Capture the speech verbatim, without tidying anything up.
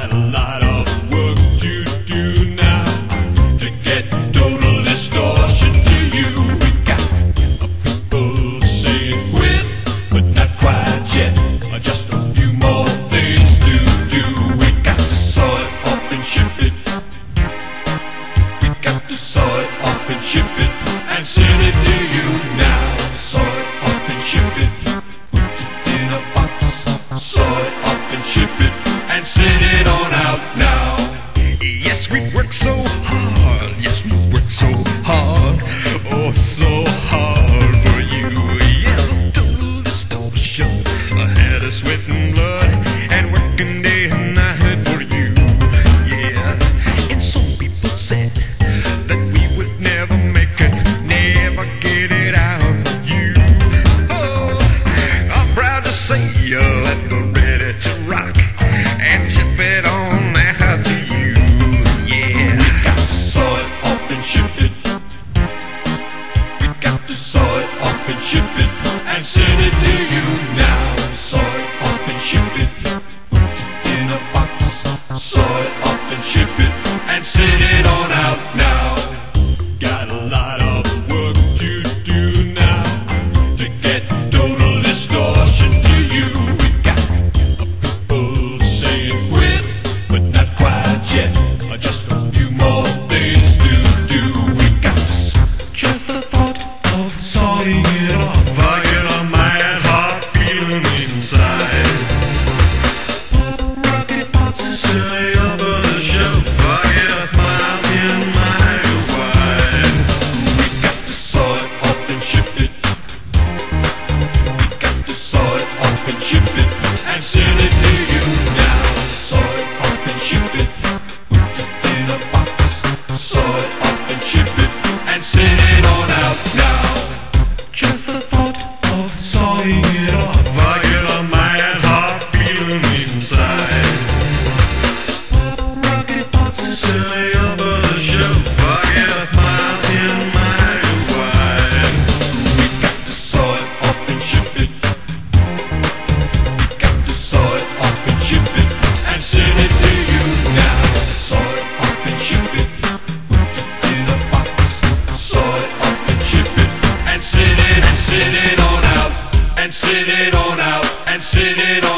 Got a lot of work to do now to get total distortion to you. We got a people saying quit, but not quite yet. Just a few more things to do. We got to saw it off and ship it. We got to saw it off and ship it and send it to you now. Saw it off and ship it. Put it in a box. Saw it off and ship it and send it on out now. Yes, we work so hard. Yes, we work so hard. Oh, so hard for you. Yeah, the total distortion. I had a sweat and blood and working day and night for you. Yeah, and some people said that we would never make it, never get it out of you. Oh, I'm proud to say you're at the ready to rock and ship it on out to you. Yeah, we got to saw it off and ship it. We got to saw it off and ship it and send it to you now. Saw it off and ship it. Put it in a box. Saw it off and ship it and send it on out now. Got a lot of work to do now to get total distortion to you. We got a people saying quit, but not quite yet. Just a few more things to do. We got just the thought of sawing it off. I get a mad heart feeling inside. Rocket pops is silly over the shelf. I get a smile in my wide. We got to saw it off and ship it. We got to saw it off and ship it and send it to you now. Saw it off and ship it. Put it in a box. Saw it off and ship it and send it on out now. Just the thought of sawing it off. I get a mad heart feeling inside. Rocket pops is silly over the shelf. I get a smile in my wide. We got to saw it off and ship it. We got to saw it off and ship it and send it to you now. Saw it off and ship it. Put it in a box. Saw it off and ship it and send it and send it on out and send it on out and send it on.